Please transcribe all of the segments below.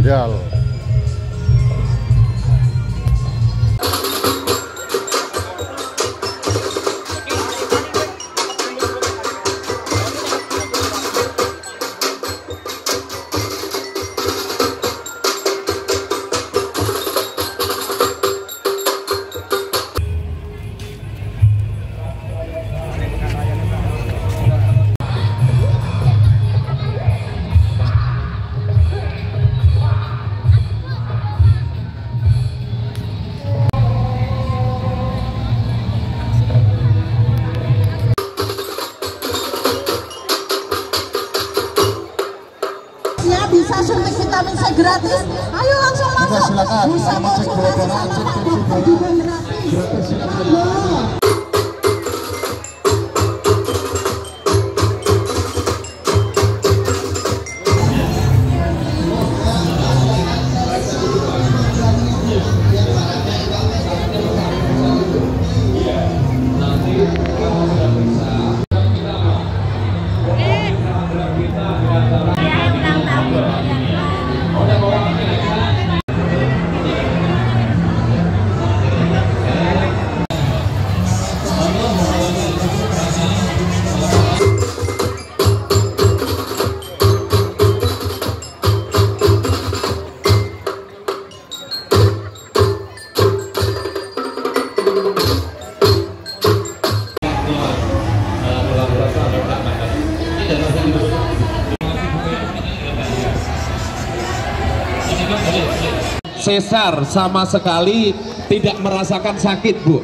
sendal. Bisa suntik vitamin C gratis, ayo langsung masuk. Silakan, bisa konsultasi sama juga gratis. Sesar sama sekali tidak merasakan sakit, Bu.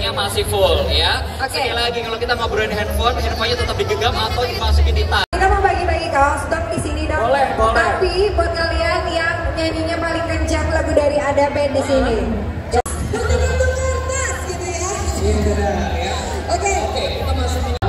baterainya masih full ya. Sekali lagi kalau kita ngobrolin handphonenya tetap digenggam atau dimasukin di tas. Kita mau bagi-bagi kaos dong di sini dong. Boleh. Tapi buat kalian yang nyanyinya paling kencang lagu dari Ada Band di sini. Oke, kita masuk di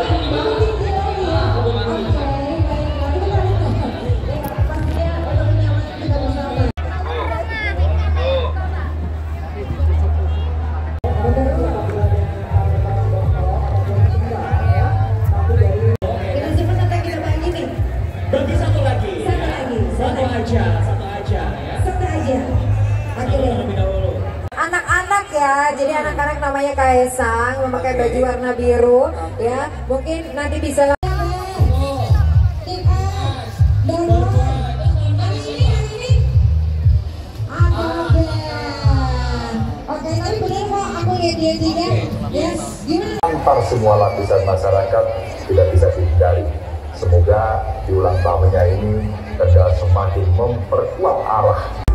bagi satu lagi. Satu aja ya. Oke deh. Anak-anak ya, jadi anak-anak namanya Kaesang memakai baju warna biru ya. Mungkin nanti bisa Oke, tapi benar kok aku lihat dia juga. Ya, gimana? Antar semua lapisan masyarakat tidak bisa dihindari. Semoga di ulang tahunnya ini Tegal semakin memperkuat arah